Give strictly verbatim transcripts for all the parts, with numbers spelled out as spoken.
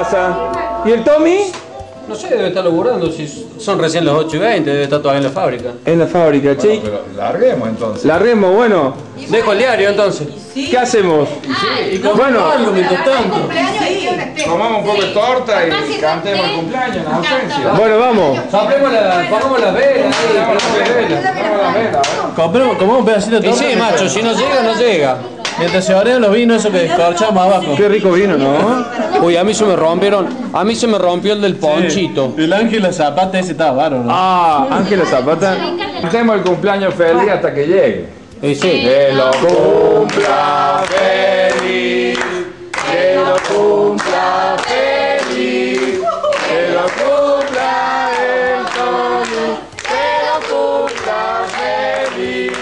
pasa? ¿Y el Tommy? No sé, debe estar laburando, si son recién las ocho y veinte, debe estar todavía en la fábrica. En la fábrica, Bueno, che. pero larguemos entonces. Larguemos, bueno. Dejo el diario entonces. ¿Qué hacemos? Y Bueno. algo mientras tanto. Tomamos un poco de torta y cantemos el cumpleaños en la ausencia. Bueno, vamos. Soplemos la, pongamos las velas ahí, prendamos las velas. Compremos, comemos un pedacito de Y torta. sí, macho, si no llega, no llega. Mientras se orean los vinos, eso que descorchamos abajo. Qué rico vino, ¿no? Uy, a mí se me rompieron, a mí se me rompió el del ponchito. El Ángel la Zapata ese estaba bárbaro, ¿no? Ah, Ángela Zapata. Cantemos el cumpleaños feliz hasta que llegue. Y sí. Que lo cumpla feliz, que lo cumpla feliz, que lo cumpla el Tommy, que lo cumpla feliz.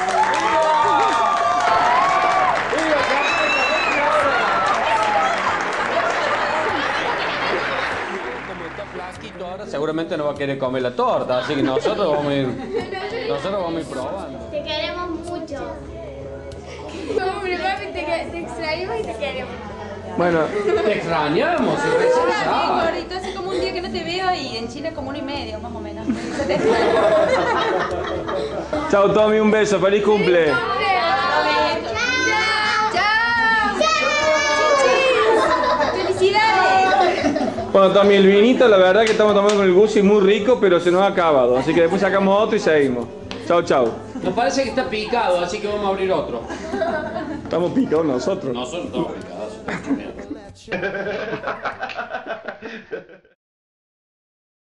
Como está flasquito ahora, seguramente no va a querer comer la torta, así que nosotros vamos a ir, nosotros vamos a ir probando. Te queremos mucho. Hombre, papi, te, te extraímos y te queremos. Bueno, Te extrañamos, si recién Sí, sabes. gordito, hace como un día que no te veo y en Chile como uno y medio, más o menos. chao Tommy, un beso, feliz cumple. ¡Chao! ¡Felicidades! Bueno, Tommy, el vinito, la verdad que estamos tomando con el Gucci muy rico, pero se nos ha acabado. Así que después sacamos otro y seguimos. Chao, chao. Nos parece que está picado, así que vamos a abrir otro. Estamos picados nosotros. Nosotros estamos picados.